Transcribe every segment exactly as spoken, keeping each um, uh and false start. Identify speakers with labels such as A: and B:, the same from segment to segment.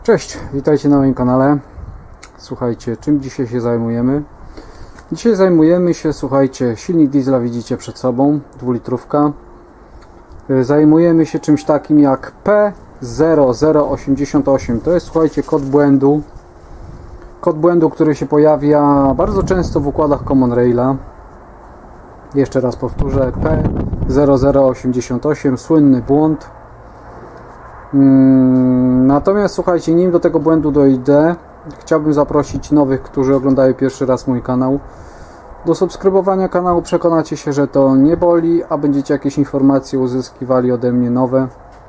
A: Cześć, witajcie na moim kanale. Słuchajcie, czym dzisiaj się zajmujemy? Dzisiaj zajmujemy się, słuchajcie, silnik diesla widzicie przed sobą, dwulitrówka. Zajmujemy się czymś takim jak P zero zero osiemdziesiąt osiem. To jest, słuchajcie, kod błędu. Kod błędu, który się pojawia bardzo często w układach Common Raila. Jeszcze raz powtórzę, P zero zero osiemdziesiąt osiem, słynny błąd. Natomiast słuchajcie, nim do tego błędu dojdę, chciałbym zaprosić nowych, którzy oglądają pierwszy raz mój kanał, do subskrybowania kanału. Przekonacie się, że to nie boli, a będziecie jakieś informacje uzyskiwali ode mnie nowe,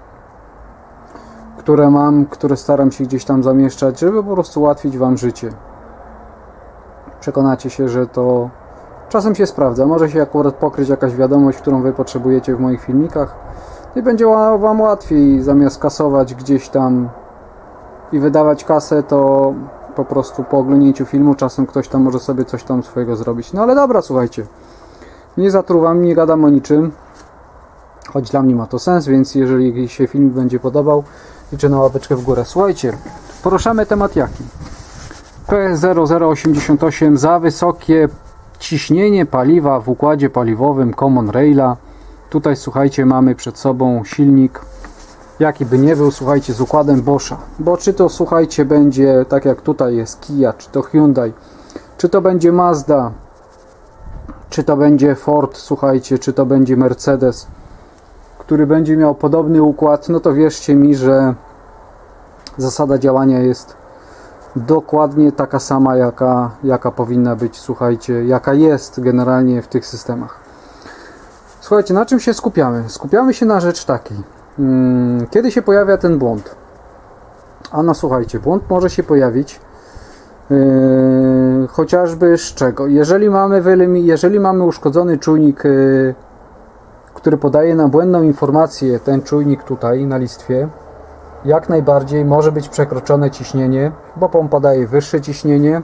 A: które mam, które staram się gdzieś tam zamieszczać, żeby po prostu ułatwić wam życie. Przekonacie się, że to czasem się sprawdza. Może się akurat pokryć jakaś wiadomość, którą wy potrzebujecie w moich filmikach. I będzie wam łatwiej, zamiast kasować gdzieś tam i wydawać kasę, to po prostu po oglądnięciu filmu czasem ktoś tam może sobie coś tam swojego zrobić. No ale dobra, słuchajcie, nie zatruwam, nie gadam o niczym, choć dla mnie ma to sens, więc jeżeli się film będzie podobał, liczę na łapeczkę w górę. Słuchajcie, poruszamy temat jaki? P zero zero osiemdziesiąt osiem, za wysokie ciśnienie paliwa w układzie paliwowym Common Raila. Tutaj, słuchajcie, mamy przed sobą silnik, jaki by nie był, słuchajcie, z układem Boscha. Bo czy to, słuchajcie, będzie, tak jak tutaj jest Kia, czy to Hyundai, czy to będzie Mazda, czy to będzie Ford, słuchajcie, czy to będzie Mercedes, który będzie miał podobny układ, no to wierzcie mi, że zasada działania jest dokładnie taka sama, jaka, jaka powinna być, słuchajcie, jaka jest generalnie w tych systemach. Słuchajcie, na czym się skupiamy? Skupiamy się na rzecz takiej. Kiedy się pojawia ten błąd? A no słuchajcie, błąd może się pojawić yy, chociażby z czego? Jeżeli mamy, jeżeli mamy uszkodzony czujnik, yy, który podaje nam błędną informację, ten czujnik tutaj na listwie, jak najbardziej może być przekroczone ciśnienie, bo pompa daje wyższe ciśnienie.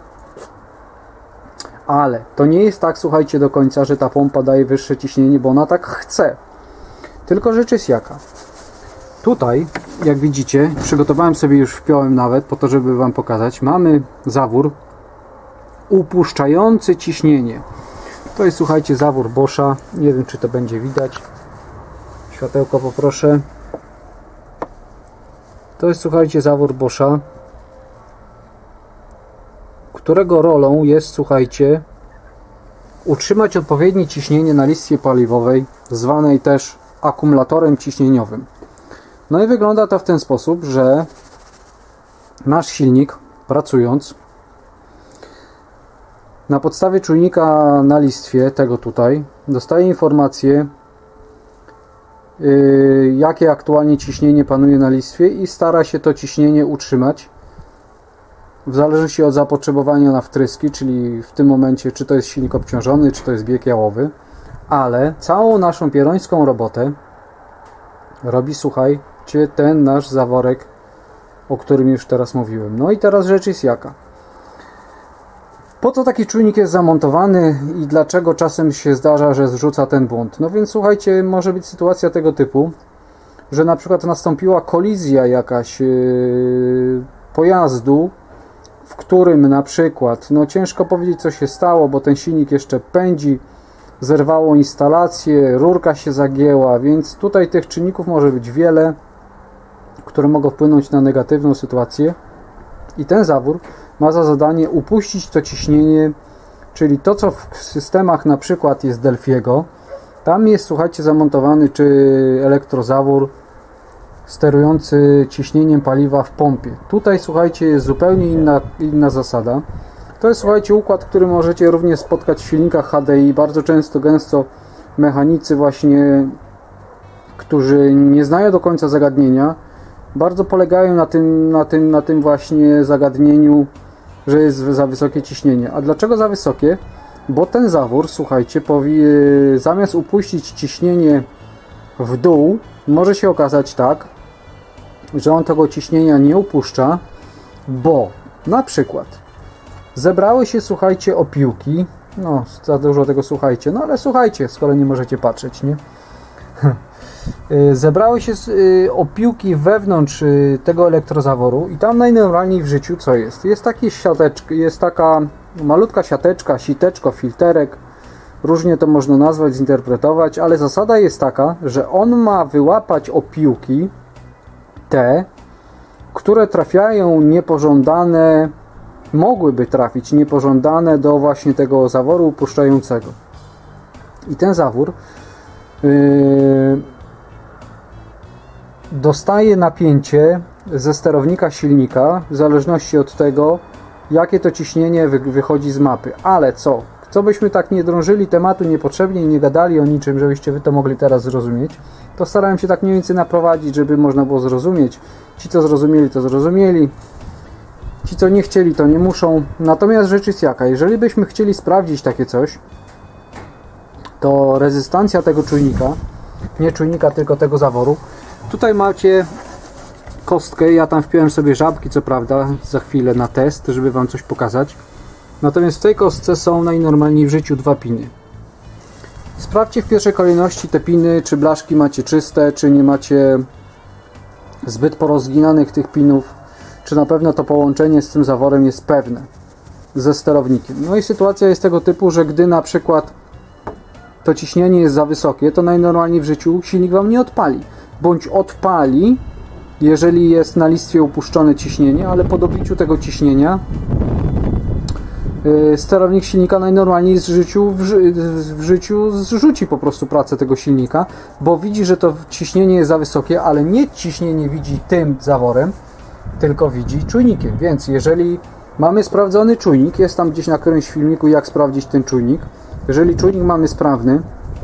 A: Ale to nie jest tak, słuchajcie, do końca, że ta pompa daje wyższe ciśnienie, bo ona tak chce. Tylko rzecz jest jaka. Tutaj, jak widzicie, przygotowałem sobie, już wpiąłem nawet, po to, żeby wam pokazać, mamy zawór upuszczający ciśnienie. To jest, słuchajcie, zawór Boscha. Nie wiem, czy to będzie widać. Światełko poproszę. To jest, słuchajcie, zawór Boscha, którego rolą jest, słuchajcie, utrzymać odpowiednie ciśnienie na listwie paliwowej, zwanej też akumulatorem ciśnieniowym. No i wygląda to w ten sposób, że nasz silnik, pracując na podstawie czujnika na listwie, tego tutaj, dostaje informację, yy, jakie aktualnie ciśnienie panuje na listwie i stara się to ciśnienie utrzymać w zależności od zapotrzebowania na wtryski, czyli w tym momencie, czy to jest silnik obciążony, czy to jest bieg jałowy, ale całą naszą pierońską robotę robi, słuchajcie, ten nasz zaworek, o którym już teraz mówiłem. No i teraz rzecz jest jaka. Po co taki czujnik jest zamontowany i dlaczego czasem się zdarza, że zrzuca ten błąd? No więc słuchajcie, może być sytuacja tego typu, że na przykład nastąpiła kolizja jakaś yy, pojazdu, w którym na przykład, no ciężko powiedzieć, co się stało, bo ten silnik jeszcze pędzi, zerwało instalację, rurka się zagięła, więc tutaj tych czynników może być wiele, które mogą wpłynąć na negatywną sytuację i ten zawór ma za zadanie upuścić to ciśnienie, czyli to, co w systemach na przykład jest Delfiego, tam jest, słuchajcie, zamontowany czy elektrozawór sterujący ciśnieniem paliwa w pompie. Tutaj, słuchajcie, jest zupełnie inna, inna zasada. To jest, słuchajcie, układ, który możecie również spotkać w silnikach H D I. Bardzo często, gęsto mechanicy właśnie, którzy nie znają do końca zagadnienia, bardzo polegają na tym, na tym, na tym właśnie zagadnieniu, że jest za wysokie ciśnienie. A dlaczego za wysokie? Bo ten zawór, słuchajcie, powie, zamiast upuścić ciśnienie w dół, może się okazać tak, że on tego ciśnienia nie upuszcza, bo na przykład zebrały się, słuchajcie, opiłki, no za dużo tego słuchajcie, no ale słuchajcie, skoro nie możecie patrzeć, nie? Zebrały się opiłki wewnątrz tego elektrozaworu i tam najnormalniej w życiu co jest? Jest taki siateczka, jest taka malutka siateczka, siteczko, filterek, różnie to można nazwać, zinterpretować, ale zasada jest taka, że on ma wyłapać opiłki te, które trafiają niepożądane, mogłyby trafić niepożądane do właśnie tego zaworu upuszczającego. I ten zawór yy, dostaje napięcie ze sterownika silnika w zależności od tego, jakie to ciśnienie wy wychodzi z mapy. Ale co? Co byśmy tak nie drążyli tematu niepotrzebnie i nie gadali o niczym, żebyście wy to mogli teraz zrozumieć, to starałem się tak mniej więcej naprowadzić, żeby można było zrozumieć. Ci, co zrozumieli, to zrozumieli. Ci, co nie chcieli, to nie muszą. Natomiast rzecz jest jaka? Jeżeli byśmy chcieli sprawdzić takie coś, to rezystancja tego czujnika, nie czujnika, tylko tego zaworu. Tutaj macie kostkę, ja tam wpiąłem sobie żabki, co prawda, za chwilę na test, żeby wam coś pokazać. Natomiast w tej kostce są najnormalniej w życiu dwa piny. Sprawdźcie w pierwszej kolejności te piny, czy blaszki macie czyste, czy nie macie zbyt porozginanych tych pinów, czy na pewno to połączenie z tym zaworem jest pewne ze sterownikiem. No i sytuacja jest tego typu, że gdy na przykład to ciśnienie jest za wysokie, to najnormalniej w życiu silnik wam nie odpali. Bądź odpali, jeżeli jest na listwie upuszczone ciśnienie, ale po dobiciu tego ciśnienia yy, sterownik silnika najnormalniej w życiu, w, ży w życiu zrzuci po prostu pracę tego silnika, bo widzi, że to ciśnienie jest za wysokie, ale nie ciśnienie widzi tym zaworem, tylko widzi czujnikiem. Więc jeżeli mamy sprawdzony czujnik, jest tam gdzieś na którymś filmiku, jak sprawdzić ten czujnik. Jeżeli czujnik mamy sprawny,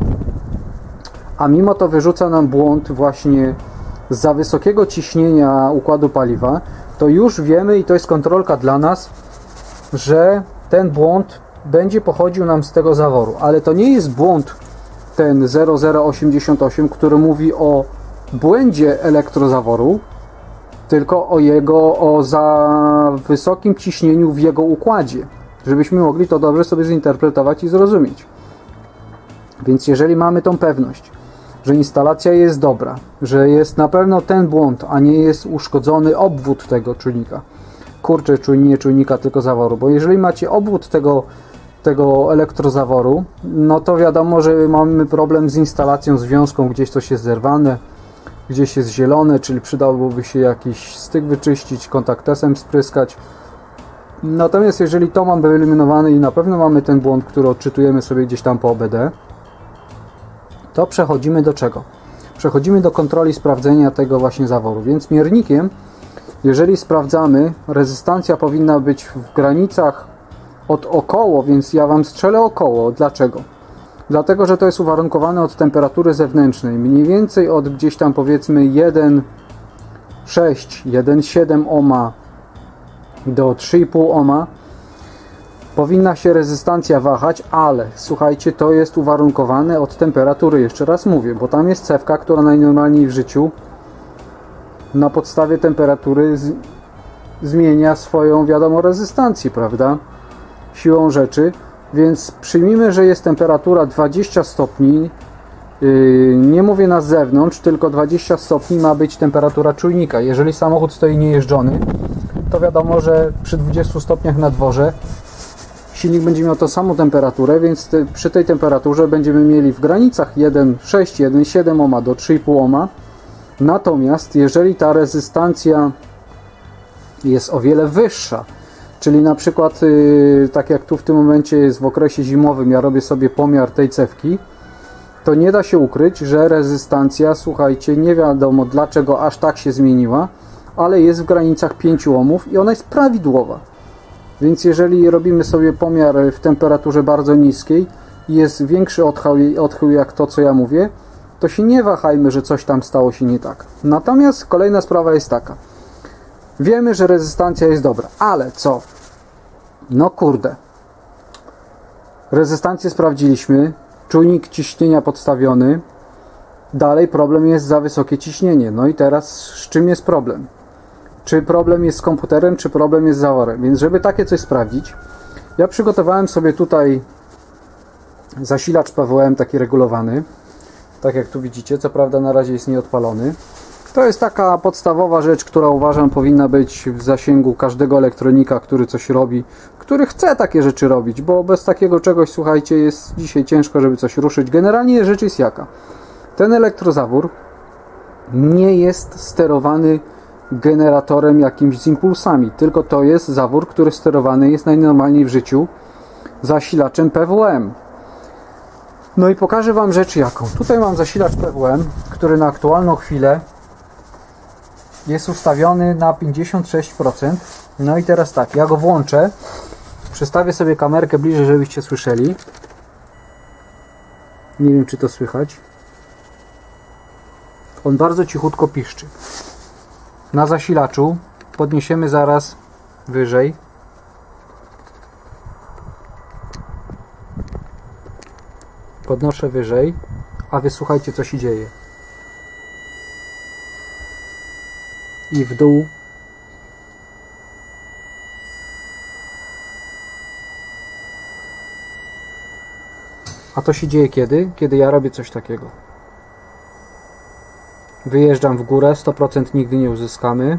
A: a mimo to wyrzuca nam błąd właśnie z za wysokiego ciśnienia układu paliwa, to już wiemy, i to jest kontrolka dla nas, że ten błąd będzie pochodził nam z tego zaworu. Ale to nie jest błąd ten zero zero osiemdziesiąt osiem, który mówi o błędzie elektrozaworu, tylko o jego, o za wysokim ciśnieniu w jego układzie, żebyśmy mogli to dobrze sobie zinterpretować i zrozumieć. Więc jeżeli mamy tą pewność, że instalacja jest dobra, że jest na pewno ten błąd, a nie jest uszkodzony obwód tego czujnika, kurczę, nie czujnika, tylko zaworu, bo jeżeli macie obwód tego, tego elektrozaworu, no to wiadomo, że mamy problem z instalacją, związką, gdzieś coś jest zerwane, gdzieś jest zielone, czyli przydałoby się jakiś styk wyczyścić, kontaktesem spryskać. Natomiast jeżeli to mamy wyeliminowane i na pewno mamy ten błąd, który odczytujemy sobie gdzieś tam po O B D, to przechodzimy do czego? Przechodzimy do kontroli sprawdzenia tego właśnie zaworu. Więc miernikiem, jeżeli sprawdzamy, rezystancja powinna być w granicach od około, więc ja wam strzelę około. Dlaczego? Dlatego, że to jest uwarunkowane od temperatury zewnętrznej. Mniej więcej od gdzieś tam powiedzmy jeden przecinek sześć, jeden przecinek siedem ohma do trzy i pół ohma powinna się rezystancja wahać, ale słuchajcie, to jest uwarunkowane od temperatury, jeszcze raz mówię, bo tam jest cewka, która najnormalniej w życiu na podstawie temperatury z, zmienia swoją, wiadomo, rezystancję, prawda? Siłą rzeczy, więc przyjmijmy, że jest temperatura dwadzieścia stopni, yy, nie mówię na zewnątrz, tylko dwadzieścia stopni ma być temperatura czujnika. Jeżeli samochód stoi niejeżdżony, to wiadomo, że przy dwudziestu stopniach na dworze silnik będzie miał tą samą temperaturę, więc te, przy tej temperaturze będziemy mieli w granicach jeden przecinek sześć, jeden przecinek siedem ohma do trzy i pół ohma. Natomiast jeżeli ta rezystancja jest o wiele wyższa, czyli na przykład yy, tak jak tu w tym momencie jest w okresie zimowym, ja robię sobie pomiar tej cewki, to nie da się ukryć, że rezystancja, słuchajcie, nie wiadomo dlaczego aż tak się zmieniła, ale jest w granicach pięciu ohmów i ona jest prawidłowa. Więc jeżeli robimy sobie pomiar w temperaturze bardzo niskiej i jest większy odchył, odchył jak to, co ja mówię, to się nie wahajmy, że coś tam stało się nie tak. Natomiast kolejna sprawa jest taka. Wiemy, że rezystancja jest dobra, ale co? No kurde. Rezystancję sprawdziliśmy, czujnik ciśnienia podstawiony, dalej problem jest za wysokie ciśnienie. No i teraz z czym jest problem? Czy problem jest z komputerem, czy problem jest z zaworem? Więc żeby takie coś sprawdzić, ja przygotowałem sobie tutaj zasilacz P W M taki regulowany. Tak jak tu widzicie, co prawda na razie jest nieodpalony. To jest taka podstawowa rzecz, która uważam powinna być w zasięgu każdego elektronika, który coś robi, który chce takie rzeczy robić, bo bez takiego czegoś, słuchajcie, jest dzisiaj ciężko, żeby coś ruszyć. Generalnie rzecz jest jaka? Ten elektrozawór nie jest sterowany generatorem jakimś z impulsami, tylko to jest zawór, który sterowany jest najnormalniej w życiu zasilaczem P W M. No i pokażę Wam rzecz jaką. Tutaj mam zasilacz P W M, który na aktualną chwilę jest ustawiony na pięćdziesiąt sześć procent. No i teraz tak, ja go włączę. Przestawię sobie kamerkę bliżej, żebyście słyszeli. Nie wiem, czy to słychać. On bardzo cichutko piszczy. Na zasilaczu podniesiemy zaraz wyżej. Podnoszę wyżej, a wy słuchajcie, co się dzieje. I w dół. A to się dzieje kiedy? Kiedy ja robię coś takiego. Wyjeżdżam w górę, sto procent nigdy nie uzyskamy.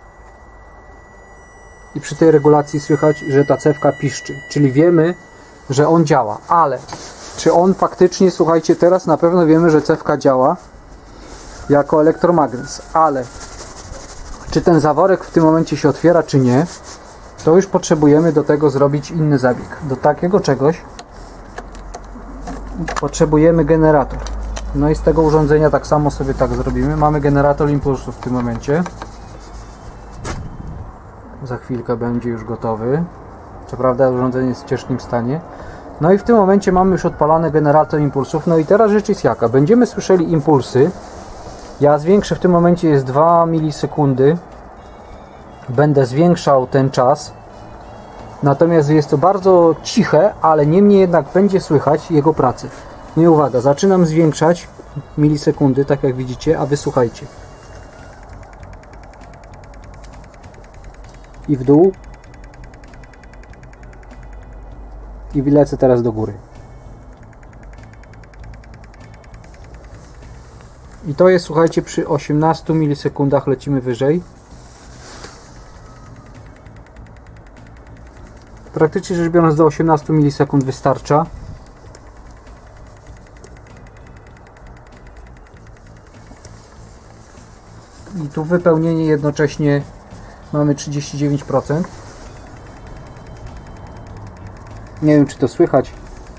A: I przy tej regulacji słychać, że ta cewka piszczy. Czyli wiemy, że on działa. Ale czy on faktycznie, słuchajcie, teraz na pewno wiemy, że cewka działa jako elektromagnes. Ale czy ten zaworek w tym momencie się otwiera, czy nie, to już potrzebujemy do tego zrobić inny zabieg. Do takiego czegoś potrzebujemy generator. No i z tego urządzenia tak samo sobie tak zrobimy. Mamy generator impulsów w tym momencie. Za chwilkę będzie już gotowy. Co prawda urządzenie jest w ciężkim stanie. No i w tym momencie mamy już odpalony generator impulsów. No i teraz rzecz jest jaka? Będziemy słyszeli impulsy. Ja zwiększę, w tym momencie jest dwa milisekundy. Będę zwiększał ten czas. Natomiast jest to bardzo ciche, ale niemniej jednak będzie słychać jego pracę. No i uwaga, zaczynam zwiększać milisekundy, tak jak widzicie, a wysłuchajcie. I w dół. I lecę teraz do góry. I to jest, słuchajcie, przy osiemnastu milisekundach lecimy wyżej. Praktycznie rzecz biorąc do osiemnastu milisekund wystarcza. I tu wypełnienie jednocześnie mamy trzydzieści dziewięć procent. Nie wiem, czy to słychać.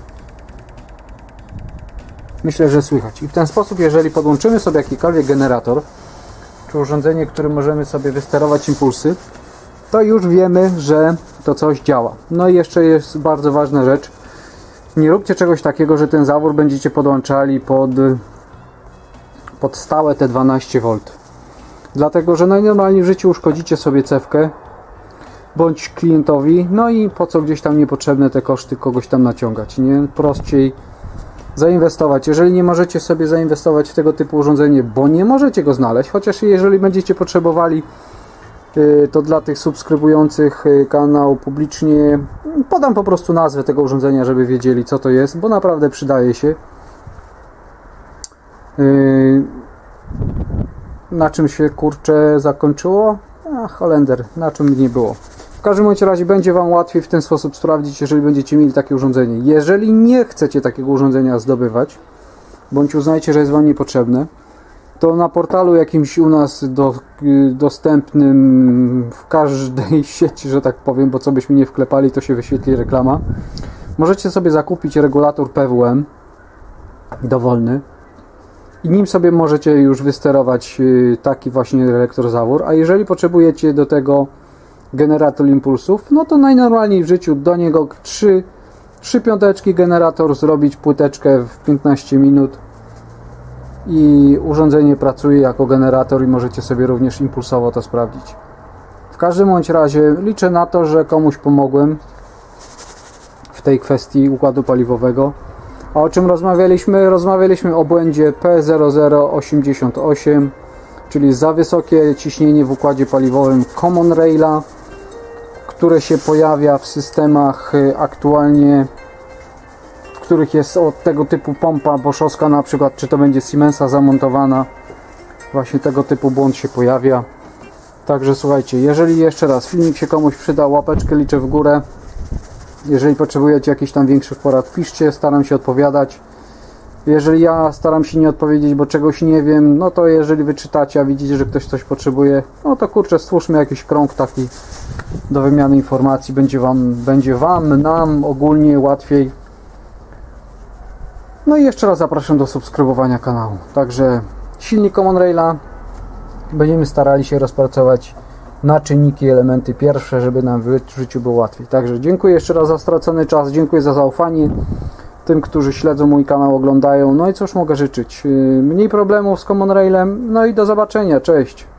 A: Myślę, że słychać. I w ten sposób, jeżeli podłączymy sobie jakikolwiek generator, czy urządzenie, którym możemy sobie wysterować impulsy, to już wiemy, że to coś działa. No i jeszcze jest bardzo ważna rzecz. Nie róbcie czegoś takiego, że ten zawór będziecie podłączali pod, pod stałe te dwanaście wolt. Dlatego, że najnormalniej w życiu uszkodzicie sobie cewkę bądź klientowi, no i po co gdzieś tam niepotrzebne te koszty kogoś tam naciągać, nie? Prościej zainwestować. Jeżeli nie możecie sobie zainwestować w tego typu urządzenie, bo nie możecie go znaleźć, chociaż jeżeli będziecie potrzebowali, to dla tych subskrybujących kanał publicznie podam po prostu nazwę tego urządzenia, żeby wiedzieli, co to jest, bo naprawdę przydaje się. Na czym się, kurczę, zakończyło? A, Holender, na czym nie było. W każdym bądź razie będzie Wam łatwiej w ten sposób sprawdzić, jeżeli będziecie mieli takie urządzenie. Jeżeli nie chcecie takiego urządzenia zdobywać, bądź uznajcie, że jest Wam niepotrzebne, to na portalu jakimś u nas do, dostępnym w każdej sieci, że tak powiem, bo co byśmy nie wklepali, to się wyświetli reklama. Możecie sobie zakupić regulator P W M dowolny i nim sobie możecie już wysterować taki właśnie elektrozawór, a jeżeli potrzebujecie do tego generator impulsów, no to najnormalniej w życiu do niego trzy, trzy piąteczki generator, zrobić płyteczkę w piętnaście minut i urządzenie pracuje jako generator i możecie sobie również impulsowo to sprawdzić. W każdym bądź razie liczę na to, że komuś pomogłem w tej kwestii układu paliwowego. A o czym rozmawialiśmy? Rozmawialiśmy o błędzie P zero zero osiemdziesiąt osiem, czyli za wysokie ciśnienie w układzie paliwowym Common Raila, które się pojawia w systemach aktualnie, których jest od tego typu pompa boszowska na przykład, czy to będzie Siemensa zamontowana. Właśnie tego typu błąd się pojawia. Także słuchajcie, jeżeli jeszcze raz filmik się komuś przyda, łapeczkę liczę w górę. Jeżeli potrzebujecie jakichś tam większych porad, piszcie, staram się odpowiadać. Jeżeli ja staram się nie odpowiedzieć, bo czegoś nie wiem, no to jeżeli wyczytacie, a widzicie, że ktoś coś potrzebuje, no to kurczę, stwórzmy jakiś krąg taki do wymiany informacji. Będzie wam, będzie wam, nam ogólnie łatwiej. No i jeszcze raz zapraszam do subskrybowania kanału. Także silnik Common Raila będziemy starali się rozpracować na czynniki, elementy pierwsze, żeby nam w życiu było łatwiej. Także dziękuję jeszcze raz za stracony czas, dziękuję za zaufanie tym, którzy śledzą mój kanał, oglądają. No i cóż mogę życzyć? Mniej problemów z Common Railem, no i do zobaczenia, cześć!